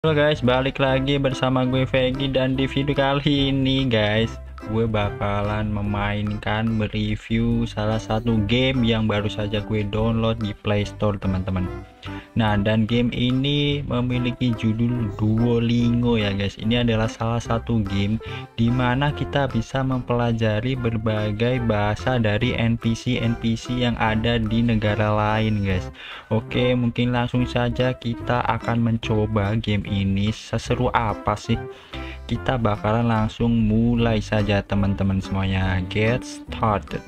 Halo guys, balik lagi bersama gue Vegi, dan di video kali ini guys, gue bakalan memainkan mereview salah satu game yang baru saja gue download di Play Store teman-teman. Nah, dan game ini memiliki judul Duolingo ya guys. Ini adalah salah satu game dimana kita bisa mempelajari berbagai bahasa dari NPC yang ada di negara lain guys. Oke, mungkin langsung saja kita akan mencoba game ini. Seseru apa sih? Kita bakalan langsung mulai saja teman-teman semuanya. Get started.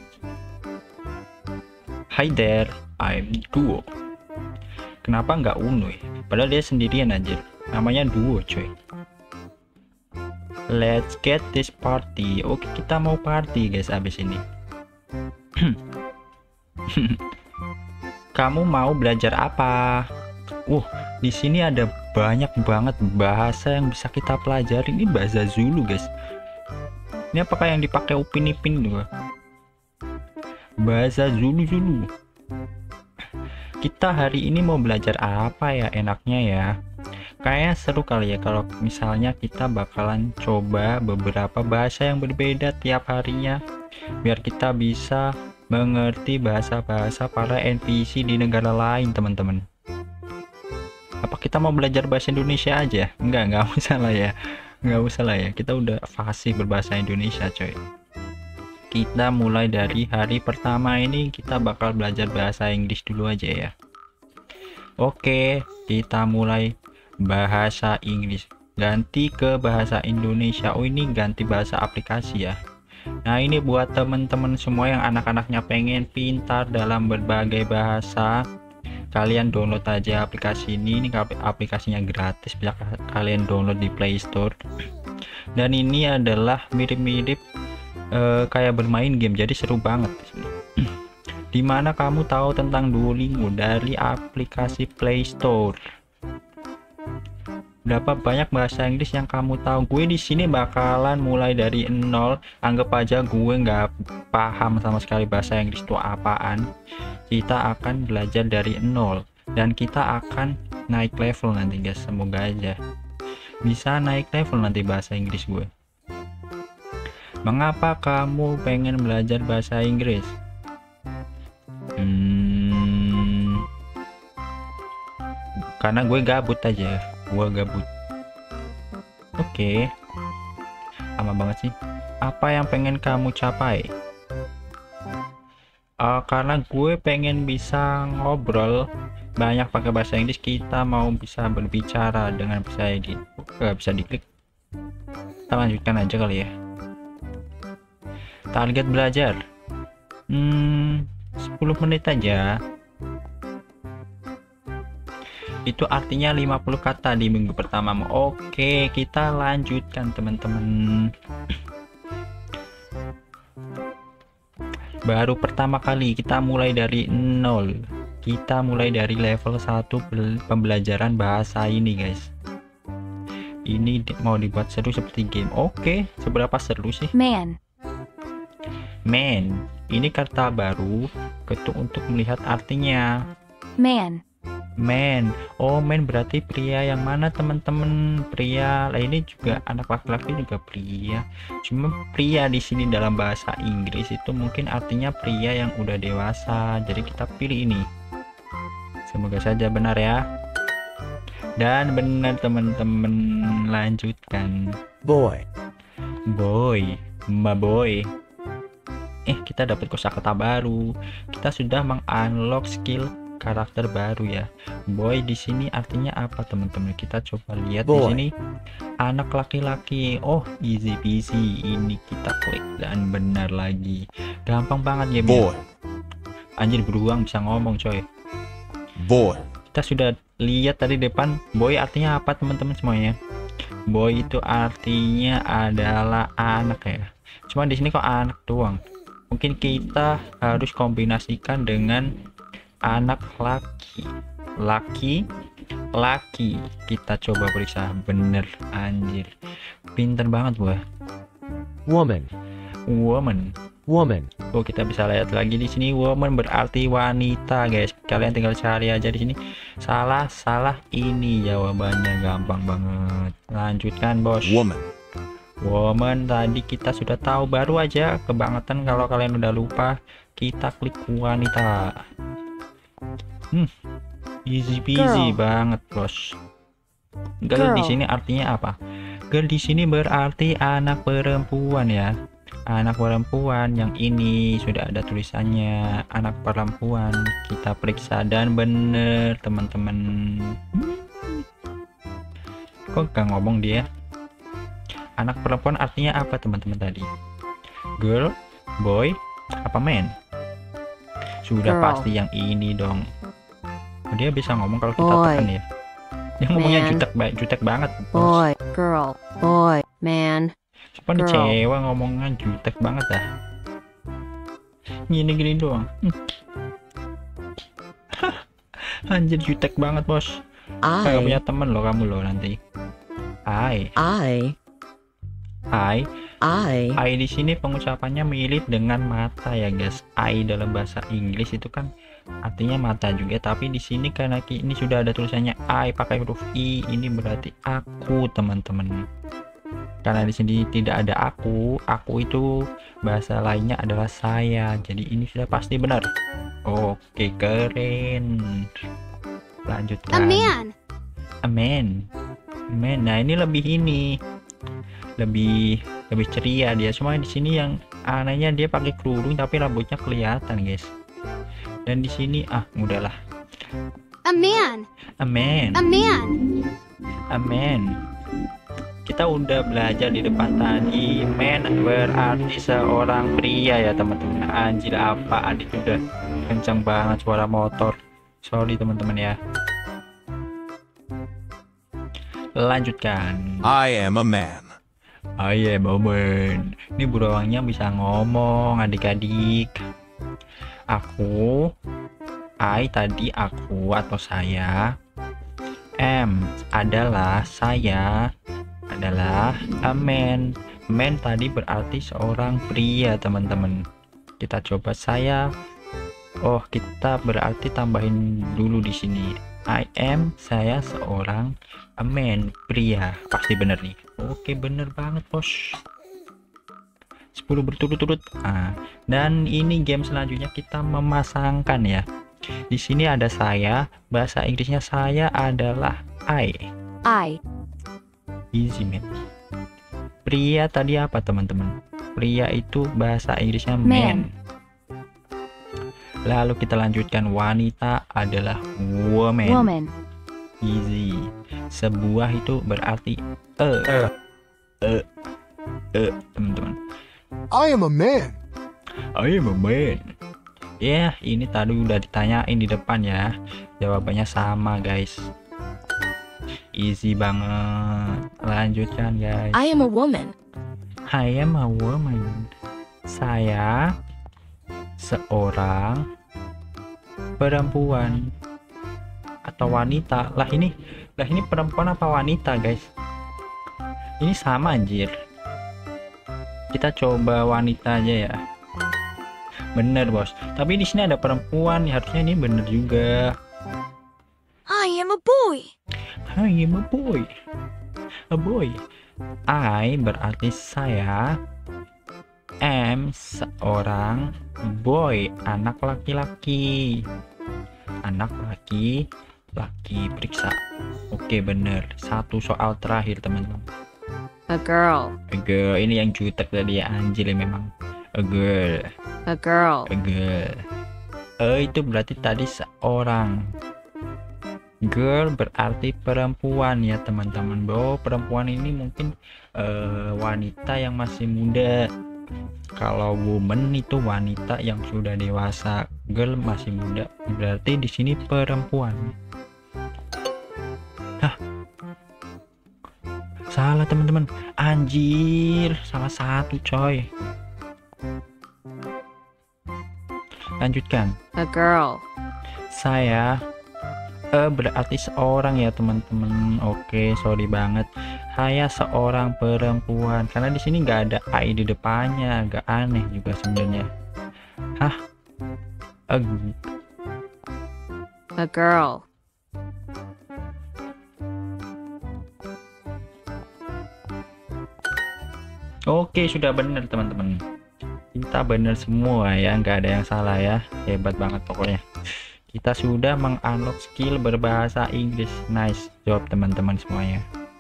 Hi there, I'm Duo. Kenapa nggak Uno ya? Padahal dia sendirian aja. Namanya Duo coy. Let's get this party. Oke, kita mau party guys abis ini. Kamu mau belajar apa? Di sini ada banyak banget bahasa yang bisa kita pelajari. Ini bahasa Zulu guys. Ini apakah yang dipakai Upin Ipin juga? Bahasa Zulu. Kita hari ini mau belajar apa ya enaknya ya? Kayaknya seru kali ya kalau misalnya kita bakalan coba beberapa bahasa yang berbeda tiap harinya, biar kita bisa mengerti bahasa-bahasa para NPC di negara lain teman-teman. Apa kita mau belajar bahasa Indonesia aja? Nggak usah lah ya. Nggak usah lah ya, kita udah fasih berbahasa Indonesia coy. Kita mulai dari hari pertama ini, kita bakal belajar bahasa Inggris dulu aja ya. Oke, kita mulai bahasa Inggris. Ganti ke bahasa Indonesia. Oh, ini ganti bahasa aplikasi ya. Nah, ini buat teman-teman semua yang anak-anaknya pengen pintar dalam berbagai bahasa. Kalian download aja aplikasi ini. Ini aplikasinya gratis, bisa kalian download di Play Store. Dan ini adalah mirip-mirip kayak bermain game, jadi seru banget di sini. Dimana kamu tahu tentang Duolingo dari aplikasi Play Store? Berapa banyak bahasa Inggris yang kamu tahu? Gue di sini bakalan mulai dari nol. Anggap aja gue nggak paham sama sekali bahasa Inggris itu apaan. Kita akan belajar dari nol dan kita akan naik level nanti guys. Semoga aja bisa naik level nanti bahasa Inggris gue. Mengapa kamu pengen belajar bahasa Inggris? Karena gue gabut aja. Gue gabut. Oke. Lama banget sih. Apa yang pengen kamu capai? Karena gue pengen bisa ngobrol banyak pakai bahasa Inggris. Kita mau bisa berbicara dengan bahasa Inggris. Gak bisa diklik. Kita lanjutkan aja kali ya. Target belajar 10 menit aja. Itu artinya 50 kata di minggu pertama. Oke, kita lanjutkan teman-teman. Baru pertama kali kita mulai dari nol. Kita mulai dari level 1 pembelajaran bahasa ini guys. Ini mau dibuat seru seperti game. Oke, seberapa seru sih? Man, ini kata baru, ketuk untuk melihat artinya. Man. Oh, man berarti pria yang mana teman-teman? Pria. Lah, ini juga anak laki-laki juga pria. Cuma pria di sini dalam bahasa Inggris itu mungkin artinya pria yang udah dewasa. Jadi kita pilih ini. Semoga saja benar ya. Dan benar teman-teman, lanjutkan. Boy. Kita dapat kosakata baru. Kita sudah mengunlock skill karakter baru ya. Boy di sini artinya apa teman-teman? Kita coba lihat di sini. Anak laki-laki. Oh, easy peasy. Ini kita klik dan benar lagi. Gampang banget ya. Boy. Anjir, beruang bisa ngomong coy. Boy. Kita sudah lihat tadi depan. Boy artinya apa teman-teman semuanya? Boy itu artinya adalah anak ya. Cuma di sini kok anak doang. Mungkin kita harus kombinasikan dengan anak laki. Kita coba periksa. Bener, anjir. Pinter banget gua. woman. woman, Oh, kita bisa lihat lagi di sini woman berarti wanita, guys. Kalian tinggal cari aja di sini. Salah, ini jawabannya gampang banget. Lanjutkan, Bos. woman, Woman tadi kita sudah tahu, baru aja kebangetan kalau kalian udah lupa. Kita klik wanita. Easy peasy Girl. banget, Bos. Girl di Girl. sini artinya apa? Girl di sini berarti anak perempuan ya. Anak perempuan, yang ini sudah ada tulisannya anak perempuan. Kita periksa dan bener, teman-teman. Kok gak ngomong dia? Anak perempuan artinya apa, teman-teman tadi? Girl, boy, apa man? Sudah Girl. pasti yang ini dong. Dia bisa ngomong kalau kita Boy. tekan ya. Dia ngomongnya Man. jutek banget. Bos. boy, girl, boy, man, Siapa nih Girl. cewek ngomongnya jutek banget dah. Gini doang. Anjir jutek banget, Bos. Kayak punya temen loh kamu loh nanti. I di sini pengucapannya mirip dengan mata ya, guys. I dalam bahasa Inggris itu kan artinya mata juga, tapi di sini karena ini sudah ada tulisannya I pakai huruf I, ini berarti aku, teman-teman. Karena di sini tidak ada aku itu bahasa lainnya adalah saya. Jadi ini sudah pasti benar. Oke, keren. Lanjutkan. A man. Nah, ini lebih ceria dia. Cuma di sini yang anehnya dia pakai kerudung tapi rambutnya kelihatan, guys. Dan di sini udahlah. A man. Kita udah belajar di depan tadi. Man berarti seorang pria ya, teman-teman. Anjir, apaan itu, udah kencang banget suara motor. Sorry teman-teman ya. Lanjutkan. I am a man, I am a man. Ini burungnya bisa ngomong, adik-adik. Aku, I tadi aku atau saya. M adalah saya, adalah a man. Man tadi berarti seorang pria, teman-teman. Kita coba saya. Oh, kita berarti tambahin dulu di sini. I am, saya seorang, a man, pria. Pasti bener nih. Oke, bener banget, Bos. 10 berturut-turut. Dan ini game selanjutnya kita memasangkan ya. Di sini ada saya, bahasa Inggrisnya saya adalah I. Easy, man. Pria tadi apa, teman-teman? Pria itu bahasa Inggrisnya man. Lalu kita lanjutkan, wanita adalah woman. Easy. Sebuah itu berarti teman-teman. I am a man. Ya, ini tadi udah ditanyain di depan ya. Jawabannya sama, guys. Easy banget. Lanjutkan, guys. I am a woman. Saya seorang perempuan atau wanita. Lah ini perempuan apa wanita, guys? Ini sama, anjir. Kita coba wanita aja ya. Bener, Bos. Tapi di sini ada perempuan, harusnya ini bener juga. I am a boy. A boy. I berarti saya. Am seorang boy, anak laki-laki. Periksa. Oke, bener. Satu soal terakhir, teman-teman. A girl. Ini yang jutek tadi ya, anjir memang. A girl. Itu berarti tadi seorang. Girl berarti perempuan ya, teman-teman. Perempuan ini mungkin wanita yang masih muda. Kalau woman itu wanita yang sudah dewasa. Girl masih muda, berarti di sini perempuan. Salah, teman-teman. Anjir, salah satu, coy. Lanjutkan. A girl. Saya berarti seorang ya, teman-teman. Oke, sorry banget. Saya seorang perempuan, karena di sini nggak ada I di depannya, agak aneh juga sebenarnya. Hah? A girl. Oke, sudah benar teman-teman. Kita benar semua ya, nggak ada yang salah ya. Hebat banget pokoknya. Kita sudah mengunlock skill berbahasa Inggris. Nice job teman-teman semuanya.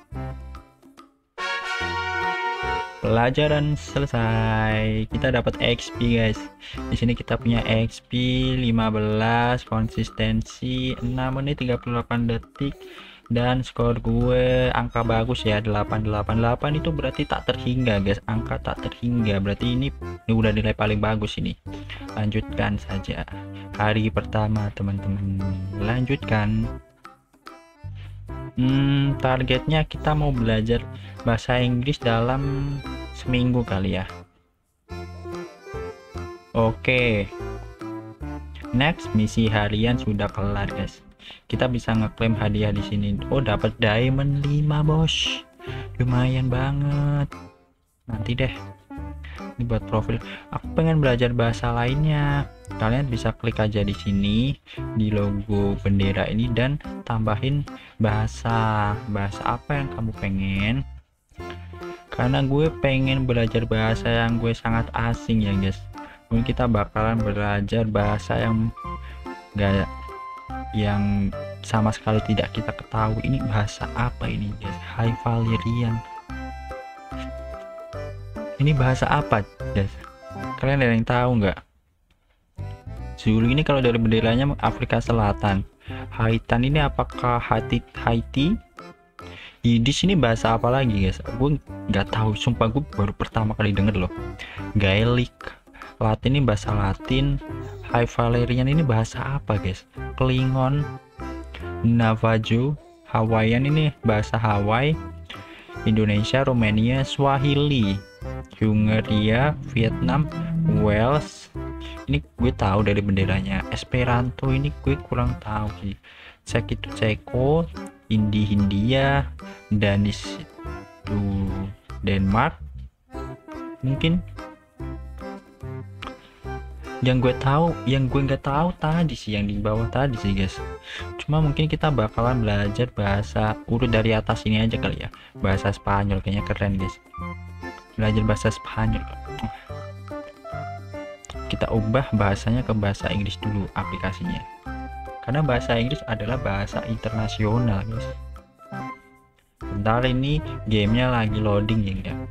Pelajaran selesai. Kita dapat XP guys. Di sini kita punya XP 15, konsistensi 6 menit 38 detik, dan skor gue angka bagus ya, 888. Itu berarti tak terhingga guys, angka tak terhingga, berarti ini udah nilai paling bagus ini. Lanjutkan saja. Hari pertama teman-teman, lanjutkan. Targetnya kita mau belajar bahasa Inggris dalam seminggu kali ya. Oke. Next, misi harian sudah kelar guys. Kita bisa ngeklaim hadiah di sini. Oh, dapat diamond 5 bos. Lumayan banget. Nanti deh. Ini buat profil. Aku pengen belajar bahasa lainnya. Kalian bisa klik aja di sini di logo bendera ini dan tambahin bahasa apa yang kamu pengen. Karena gue pengen belajar bahasa yang gue sangat asing ya guys. Mungkin kita bakalan belajar bahasa yang sama sekali tidak kita ketahui. Ini bahasa apa ini guys? High Valyrian. Ini bahasa apa guys? Kalian ada yang tahu nggak? Zulu ini kalau dari benderanya Afrika Selatan. Haitan ini apakah Haiti? Yiddish ini bahasa apa lagi guys? Gue nggak tahu, sumpah gue baru pertama kali denger loh. Gaelic, Latin ini bahasa Latin. High Valyrian ini bahasa apa guys? Klingon, Navajo, Hawaiian ini bahasa Hawaii. Indonesia, Romania, Swahili, Hungaria, Vietnam, Wales. Ini gue tahu dari benderanya. Esperanto ini gue kurang tahu sih. Cek itu Ceko, Hindia, Danish itu Denmark. Mungkin yang gue nggak tahu tadi sih, yang di bawah tadi sih guys. Cuma mungkin kita bakalan belajar bahasa urut dari atas ini aja kali ya. Bahasa Spanyol kayaknya keren guys. Belajar bahasa Spanyol. Kita ubah bahasanya ke bahasa Inggris dulu aplikasinya. Karena bahasa Inggris adalah bahasa internasional guys. Bentar, ini gamenya lagi loading ya enggak.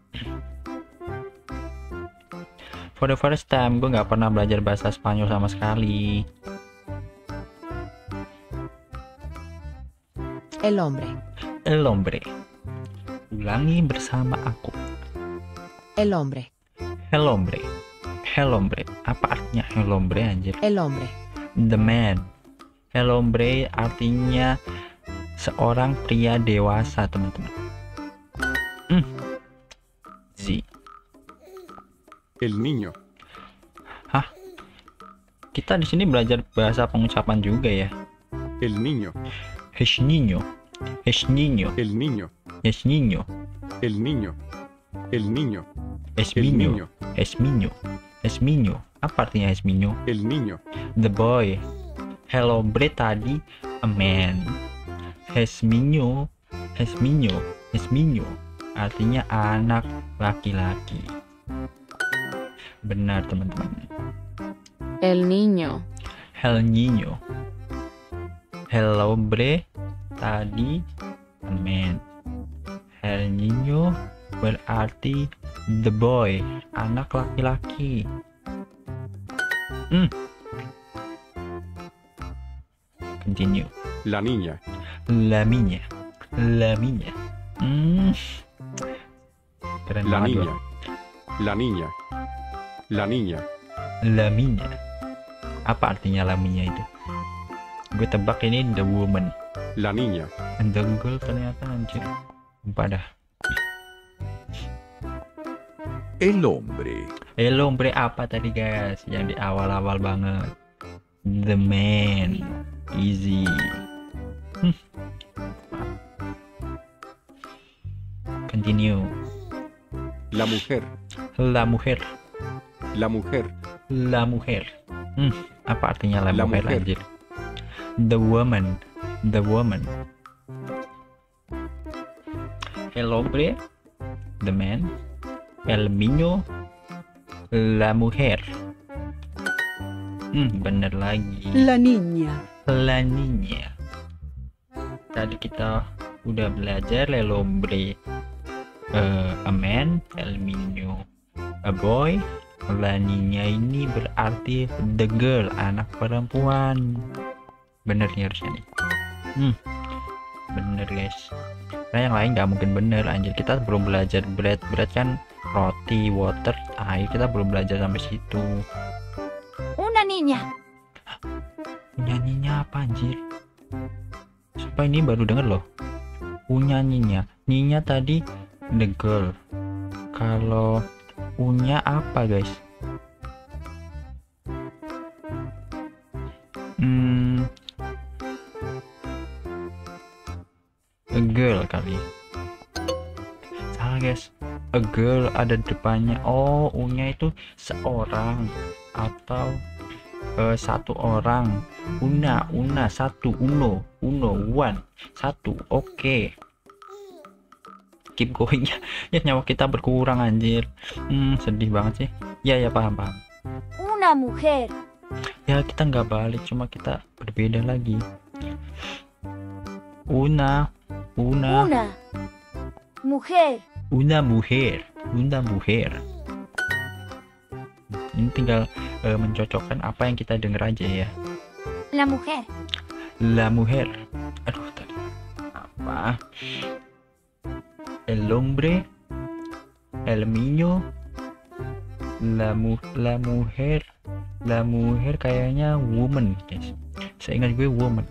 For the first time gue nggak pernah belajar bahasa Spanyol sama sekali. El hombre. El hombre. Ulangi bersama aku. El hombre. El hombre. El hombre. Apa artinya el hombre anjir? El hombre. The man. El hombre artinya seorang pria dewasa teman-teman. Si. El niño. Hah? Kita di sini belajar bahasa pengucapan juga ya. El niño. Es niño. Es niño. El niño. Es niño. El niño. El niño. Es El niño. niño. Es niño. Es niño. Apa artinya es niño? El niño. The boy. El hombre tadi a man. Es niño. Es niño. Es niño. Artinya anak laki-laki. Benar teman-teman. El niño. El niño. El hombre tadi a man. El niño berarti the boy, anak laki-laki. Continue. La niña. La niña. La niña. Keren La banget niña. gua. La niña. La niña. La niña. Apa artinya la niña itu? Gue tebak ini the woman. La niña. And the girl ternyata anjir. Lupa dah. El hombre. El hombre apa tadi guys? Yang di awal-awal banget. The man. Easy. Continue. La mujer. La mujer. La mujer. La mujer. Apa artinya la La mujer, mujer. anjir? The woman. The woman. El hombre. The man. El niño. La mujer. Bener lagi. La niña. La niña. Tadi kita udah belajar el hombre, a man, el niño, a boy. La niña ini berarti the girl, anak perempuan. Bener nih harusnya nih. Bener guys. Karena yang lain nggak mungkin bener, anjir. Kita belum belajar bread kan roti, water, air. Kita belum belajar sampai situ. Una niña. Nyanyinya apa anjir? Supaya ini baru denger loh. Nyanyinya. Ninya tadi the girl. Kalau unya apa guys? A girl kali. Salah guys. A girl ada depannya. Oh, unya itu seorang atau satu orang. Una satu. Uno one satu. Oke. Keep going ya. Nyawa kita berkurang anjir. Sedih banget sih. Ya paham. Una mujer. Ya kita nggak balik, cuma kita berbeda lagi. Una mujer. Una mujer. Ini tinggal mencocokkan apa yang kita dengar aja ya. La mujer. La mujer. Aduh tadi apa? El hombre. El niño. La mujer. La mujer kayaknya woman guys. Saya ingat gue woman.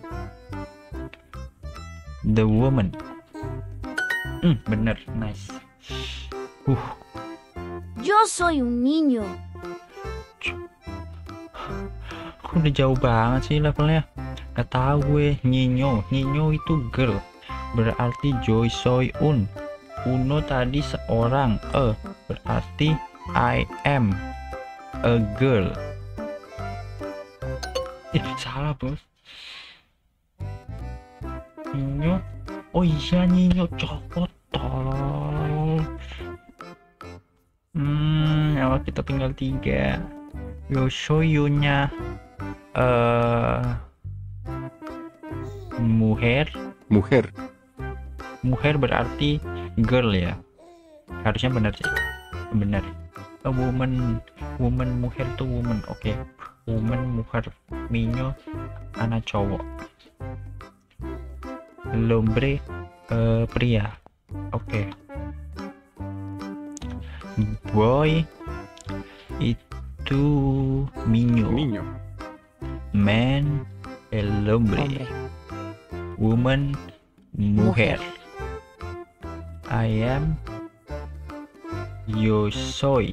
The woman. Bener, nice. Yo soy un niño. Kok udah jauh banget sih levelnya? Gak tahu gue. Niño itu girl. Berarti yo soy un. Uno tadi seorang. Berarti I am a girl. Salah bos. Niño. Oh iya Niño, copot tolol. Ya kita tinggal 3. Yo show you nya mujer berarti girl ya. Harusnya benar sih. Benar. A woman mujer tuh woman. Oke. Woman mujer. Niño anak cowok. Hombre pria. Oke. Boy itu niño. Man el hombre. Woman mujer. I am. Yo soy.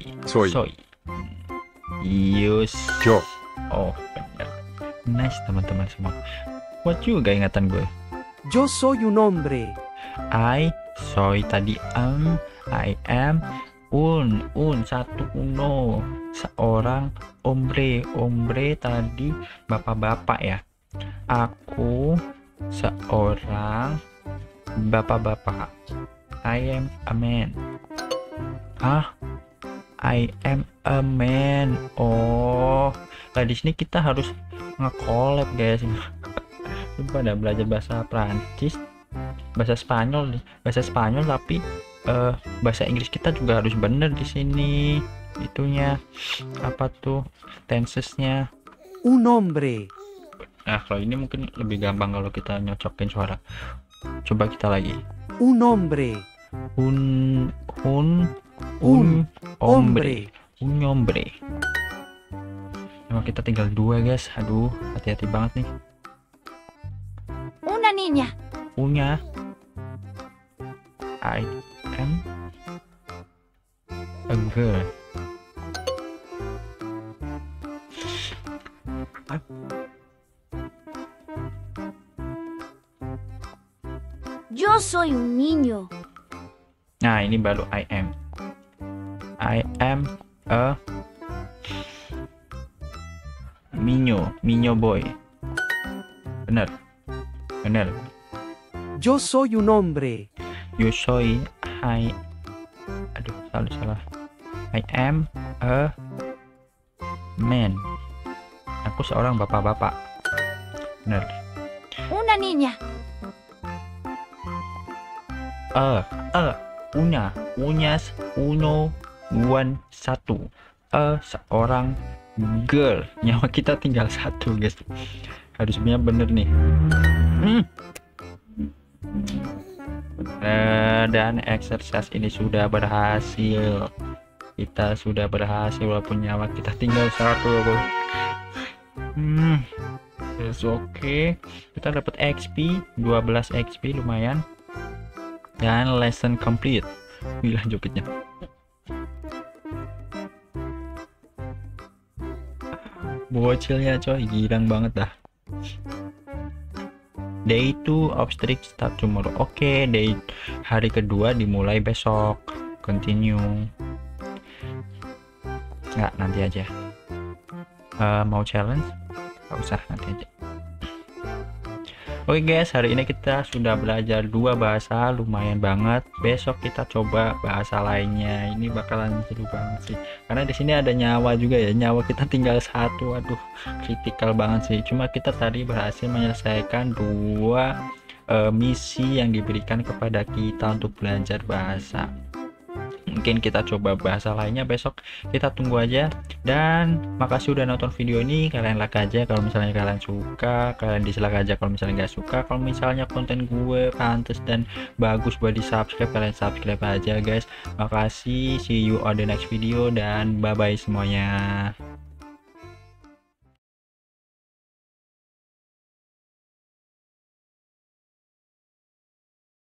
Yo. Oh benar. Nice teman-teman semua. Buat juga ingatan gue. Yo soy un hombre. I soy tadi I am satu uno seorang hombre tadi bapak-bapak ya. Aku seorang bapak-bapak. I am a man. I am a man. Oh, nah di sini kita harus nge-collab guys. Sumpah dah belajar bahasa Prancis, bahasa Spanyol tapi bahasa Inggris kita juga harus bener di sini. Itunya apa tuh tensesnya. Un hombre. Nah kalau ini mungkin lebih gampang kalau kita nyocokin suara. Coba kita lagi. Un hombre. Un hombre. Un hombre. Nah, kita tinggal 2 guys. Aduh hati-hati banget nih. Una niña. Unya I am a girl. Yo soy un niño. Nah, ini baru I am a Minyo boy. Bener. Yo soy un hombre. You soy salah. I am a man. Aku seorang bapak-bapak. Bener. Una niña. Unyas, uno, one, satu. Seorang girl. Nyawa kita tinggal satu, guys. Harusnya bener nih. Dan exercise ini sudah berhasil. Kita sudah berhasil walaupun nyawa kita tinggal satu. It's okay. Kita dapat XP 12 XP, lumayan. Dan lesson complete. Gila jogetnya. Bocilnya coy, girang banget dah. Day 2 obstetric start tomorrow. Oke, hari kedua dimulai besok. Continue. Nggak, nanti aja. Mau challenge? Nggak usah, nanti aja. Oke guys, hari ini kita sudah belajar 2 bahasa, lumayan banget. Besok kita coba bahasa lainnya. Ini bakalan seru banget sih. Karena di sini ada nyawa juga ya. Nyawa kita tinggal satu. Aduh, kritikal banget sih. Cuma kita tadi berhasil menyelesaikan 2 misi yang diberikan kepada kita untuk belajar bahasa. Mungkin kita coba bahasa lainnya besok, kita tunggu aja. Dan makasih udah nonton video ini. Kalian like aja kalau misalnya kalian suka, kalian dislike aja kalau misalnya nggak suka. Kalau misalnya konten gue pantas dan bagus buat di subscribe, kalian subscribe aja guys. Makasih, see you on the next video, dan bye bye semuanya.